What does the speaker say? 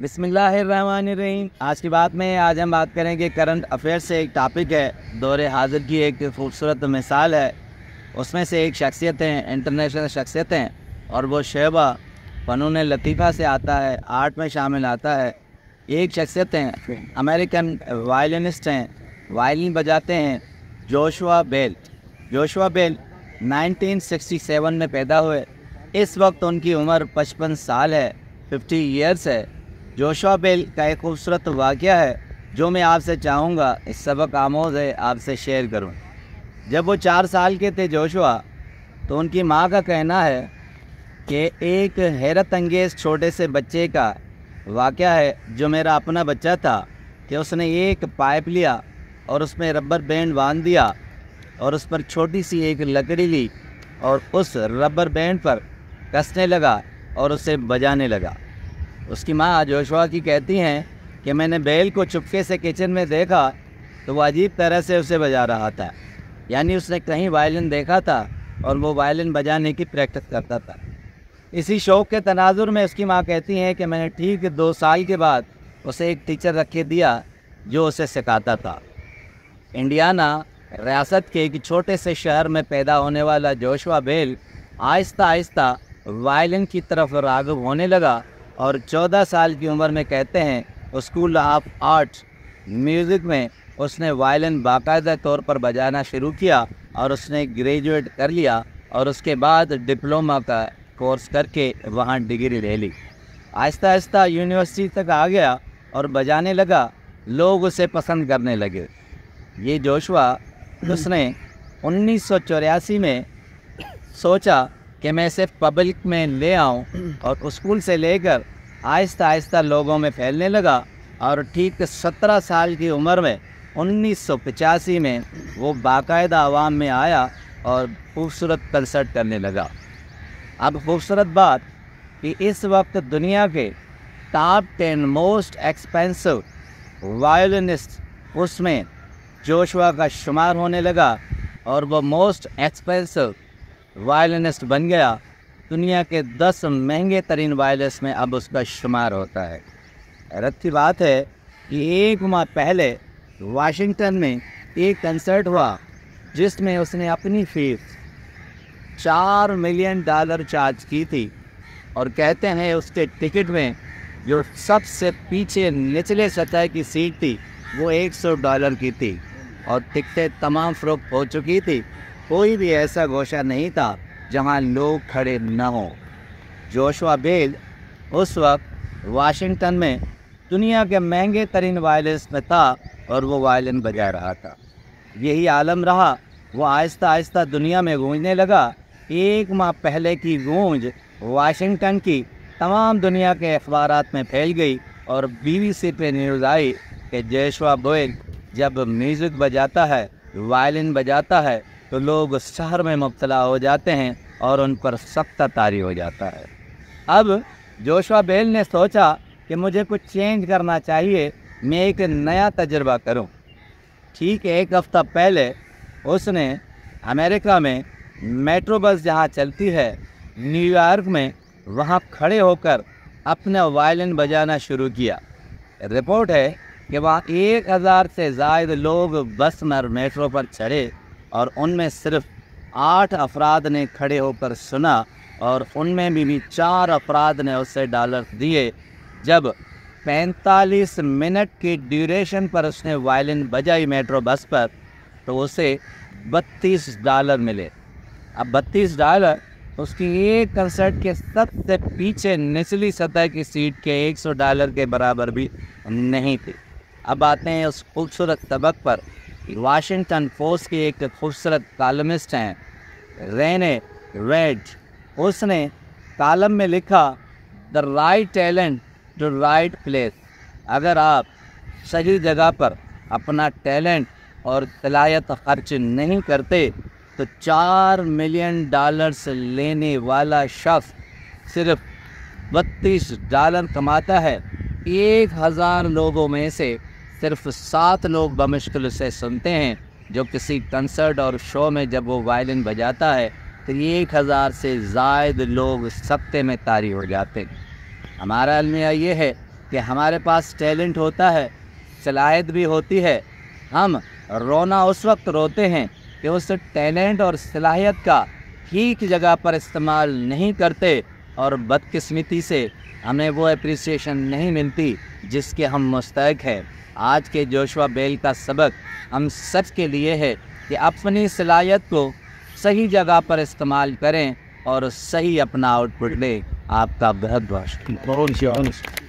بسم اللہ الرحمن الرحیم۔ آج کی بات میں ہم بات کریں گے کرنٹ افیئر سے ایک ٹاپک ہے، دور حاضر کی ایک خوبصورت مثال ہے۔ اس میں سے ایک شخصیت ہیں، انٹرنیشنل شخصیت ہیں، اور وہ شعبہ فنون لطیفہ سے آتا ہے، آرٹ میں شامل آتا ہے۔ ایک شخصیت ہیں، امریکن وائلنسٹ ہیں، وائلن بجاتے ہیں، جوشوا بیل۔ جوشوا بیل 1967 میں پیدا ہوئے۔ اس وقت ان کی عمر 55 سال ہے، 50 ایئرس ہے۔ جوشوا بیل کا ایک خوبصورت واقعہ ہے جو میں آپ سے چاہوں گا اس سبق آموز ہے آپ سے شیئر کروں۔ جب وہ 4 سال کے تھے جوشوا، تو ان کی ماں کا کہنا ہے کہ ایک حیرت انگیز چھوٹے سے بچے کا واقعہ ہے جو میرا اپنا بچہ تھا، کہ اس نے ایک پائپ لیا اور اس میں ربر بینڈ باندھ دیا اور اس پر چھوٹی سی ایک لکڑی لی اور اس ربر بینڈ پر کسنے لگا اور اسے بجانے لگا۔ اس کی ماں جوشوا کی کہتی ہیں کہ میں نے بیل کو چپکے سے کچن میں دیکھا تو وہ عجیب طرح سے اسے بجا رہا تھا، یعنی اس نے کہیں وائلن دیکھا تھا اور وہ وائلن بجانے کی پریکٹس کرتا تھا۔ اسی شوق کے تناظر میں اس کی ماں کہتی ہیں کہ میں نے ٹھیک 2 سال کے بعد اسے ایک ٹیچر رکھ کے دیا جو اسے سکھاتا تھا۔ انڈیانا ریاست کے ایک چھوٹے سے شہر میں پیدا ہونے والا جوشوا بیل آہستہ آہستہ وائلن کی طرف راغب ہونے لگا، اور 14 سال کی عمر میں کہتے ہیں اسکول آف آرٹ میوزک میں اس نے وائلن باقاعدہ طور پر بجانا شروع کیا اور اس نے گریجویٹ کر لیا، اور اس کے بعد ڈپلومہ کا کورس کر کے وہاں ڈگری لے لی۔ آہستہ آہستہ یونیورسٹی تک آ گیا اور بجانے لگا، لوگ اسے پسند کرنے لگے۔ یہ جوشوا اس نے 1984 میں سوچا کہ میں اسے پبلک میں لے آؤں، اور اسکول سے لے کر آہستہ آہستہ لوگوں میں پھیلنے لگا، اور ٹھیک 17 سال کی عمر میں 1985 میں وہ باقاعدہ عوام میں آیا اور خوبصورت کنسرٹ کرنے لگا۔ اب خوبصورت بات کہ اس وقت دنیا کے ٹاپ 10 موسٹ ایکسپینسو وائلنسٹ اس میں جوشوا کا شمار ہونے لگا، اور وہ موسٹ ایکسپینسو وائلنسٹ بن گیا۔ دنیا کے 10 مہنگے ترین وائلنسٹ میں اب اس کا شمار ہوتا ہے۔ حیرت کی بات ہے کہ 1 ماہ پہلے واشنگٹن میں ایک کنسرٹ ہوا جس میں اس نے اپنی فیس $4 ملین چارج کی تھی، اور کہتے ہیں اس کے ٹکٹ میں جو سب سے پیچھے نچلے سطح کی سیٹ تھی وہ $100 کی تھی، اور ٹکٹیں تمام فروخت ہو چکی تھی۔ کوئی بھی ایسا گوشہ نہیں تھا جہاں لوگ کھڑے نہ ہوں۔ جوشوا بیل اس وقت واشنگٹن میں دنیا کے مہنگے ترین وائلنسٹ میں تھا، اور وہ وائلن بجا رہا تھا۔ یہی عالم رہا، وہ آہستہ آہستہ دنیا میں گونجنے لگا۔ 1 ماہ پہلے کی گونج واشنگٹن کی تمام دنیا کے اخبارات میں پھیل گئی، اور BBC پہ نیوز آئی کہ جوشوا بیل جب میوزک بجاتا ہے، وائلن بجاتا ہے، تو لوگ شہر میں مبتلا ہو جاتے ہیں اور ان پر سخت طاری ہو جاتا ہے۔ اب جوشوا بیل نے سوچا کہ مجھے کچھ چینج کرنا چاہیے، میں ایک نیا تجربہ کروں۔ ٹھیک 1 ہفتہ پہلے اس نے امریکہ میں میٹرو بس جہاں چلتی ہے نیو یارک میں، وہاں کھڑے ہو کر اپنا وائلن بجانا شروع کیا۔ رپورٹ ہے کہ وہاں 1000 سے زائد لوگ بس میں میٹرو پر چڑھے، اور ان میں صرف 8 افراد نے کھڑے ہو کر سنا، اور ان میں بھی 4 افراد نے اسے ڈالر دیے۔ جب 45 منٹ کی ڈیوریشن پر اس نے وائلن بجائی میٹرو بس پر، تو اسے $32 ملے۔ اب $32 اس کی ایک کنسرٹ کے سب سے پیچھے نچلی سطح کی سیٹ کے $100 کے برابر بھی نہیں تھی۔ اب آتے ہیں اس خوبصورت سبق پر۔ واشنگٹن پوسٹ کی ایک خوبصورت کالمسٹ ہیں رینے ریڈ، اس نے کالم میں لکھا "the right talent to right place". اگر آپ صحیح جگہ پر اپنا ٹیلنٹ اور صلاحیت خرچ نہیں کرتے تو $4 ملین لینے والا شخص صرف $32 کماتا ہے۔ 1000 لوگوں میں سے صرف 7 لوگ بمشکل اسے سنتے ہیں۔ جو کسی کنسرٹ اور شو میں جب وہ وائلن بجاتا ہے تو 1000 سے زائد لوگ سکتے میں طاری ہو جاتے ہیں۔ ہمارا المیہ یہ ہے کہ ہمارے پاس ٹیلنٹ ہوتا ہے، صلاحیت بھی ہوتی ہے، ہم رونا اس وقت روتے ہیں کہ اس ٹیلنٹ اور صلاحیت کا ٹھیک جگہ پر استعمال نہیں کرتے، اور بدقسمتی سے ہمیں وہ اپریسیشن نہیں ملتی جس کے ہم مستحق ہیں۔ آج کے جوشوا بیل کا سبق ہم سب کے لیے ہے کہ اپنی صلاحیت کو صحیح جگہ پر استعمال کریں اور صحیح اپنا آؤٹ پٹ لیں۔ آپ کا بہت بہت شکریہ۔